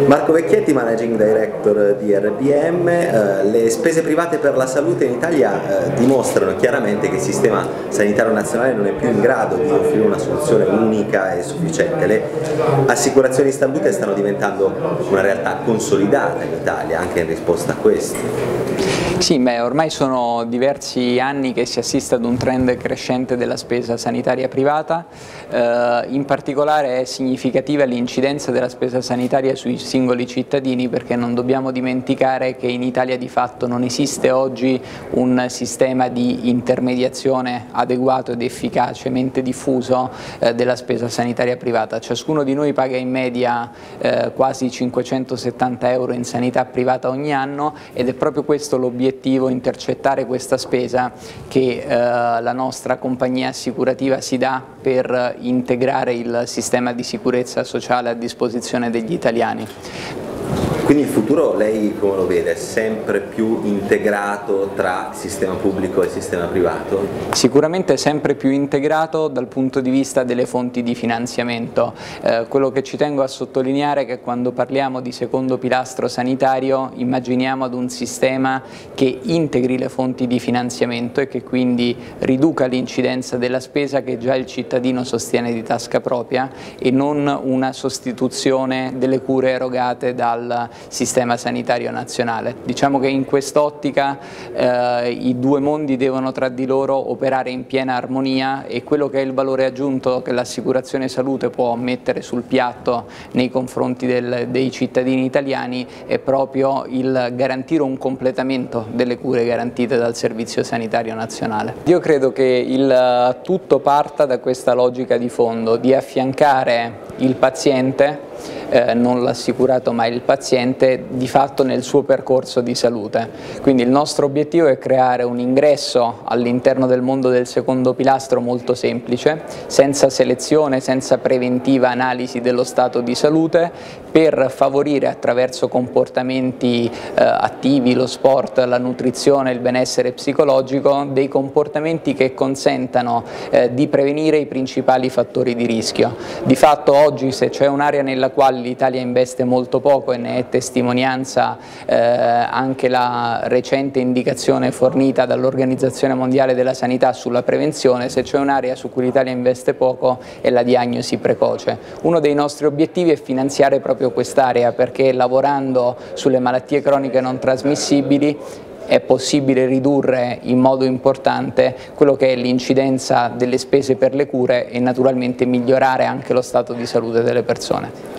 Marco Vecchietti, Managing Director di RBM. Le spese private per la salute in Italia dimostrano chiaramente che il sistema sanitario nazionale non è più in grado di offrire una soluzione unica e sufficiente. Le assicurazioni in salute stanno diventando una realtà consolidata in Italia, anche in risposta a questo. Sì, ormai sono diversi anni che si assiste ad un trend crescente della spesa sanitaria privata, in particolare è significativa l'incidenza della spesa sanitaria sui singoli cittadini, perché non dobbiamo dimenticare che in Italia di fatto non esiste oggi un sistema di intermediazione adeguato ed efficacemente diffuso della spesa sanitaria privata. Ciascuno di noi paga in media quasi 570 euro in sanità privata ogni anno, ed è proprio questo l'obiettivo, intercettare questa spesa che la nostra compagnia assicurativa si dà per integrare il sistema di sicurezza sociale a disposizione degli italiani. Quindi il futuro lei come lo vede? È sempre più integrato tra sistema pubblico e sistema privato? Sicuramente sempre più integrato dal punto di vista delle fonti di finanziamento. Quello che ci tengo a sottolineare è che quando parliamo di secondo pilastro sanitario immaginiamo ad un sistema che integri le fonti di finanziamento e che quindi riduca l'incidenza della spesa che già il cittadino sostiene di tasca propria, e non una sostituzione delle cure erogate dal sistema sanitario nazionale. Diciamo che in quest'ottica i due mondi devono tra di loro operare in piena armonia, e quello che è il valore aggiunto che l'assicurazione salute può mettere sul piatto nei confronti dei cittadini italiani è proprio il garantire un completamento delle cure garantite dal Servizio Sanitario Nazionale. Io credo che il tutto parta da questa logica di fondo, di affiancare il paziente, non l'assicurato ma il paziente, di fatto nel suo percorso di salute. Quindi il nostro obiettivo è creare un ingresso all'interno del mondo del secondo pilastro molto semplice, senza selezione, senza preventiva analisi dello stato di salute, per favorire attraverso comportamenti attivi, lo sport, la nutrizione, il benessere psicologico, dei comportamenti che consentano di prevenire i principali fattori di rischio. Di fatto oggi, se c'è un'area nella quale l'Italia investe molto poco, e ne è testimonianza anche la recente indicazione fornita dall'Organizzazione Mondiale della Sanità sulla prevenzione, se c'è un'area su cui l'Italia investe poco è la diagnosi precoce. Uno dei nostri obiettivi è finanziare proprio quest'area, perché lavorando sulle malattie croniche non trasmissibili è possibile ridurre in modo importante quello che è l'incidenza delle spese per le cure e naturalmente migliorare anche lo stato di salute delle persone.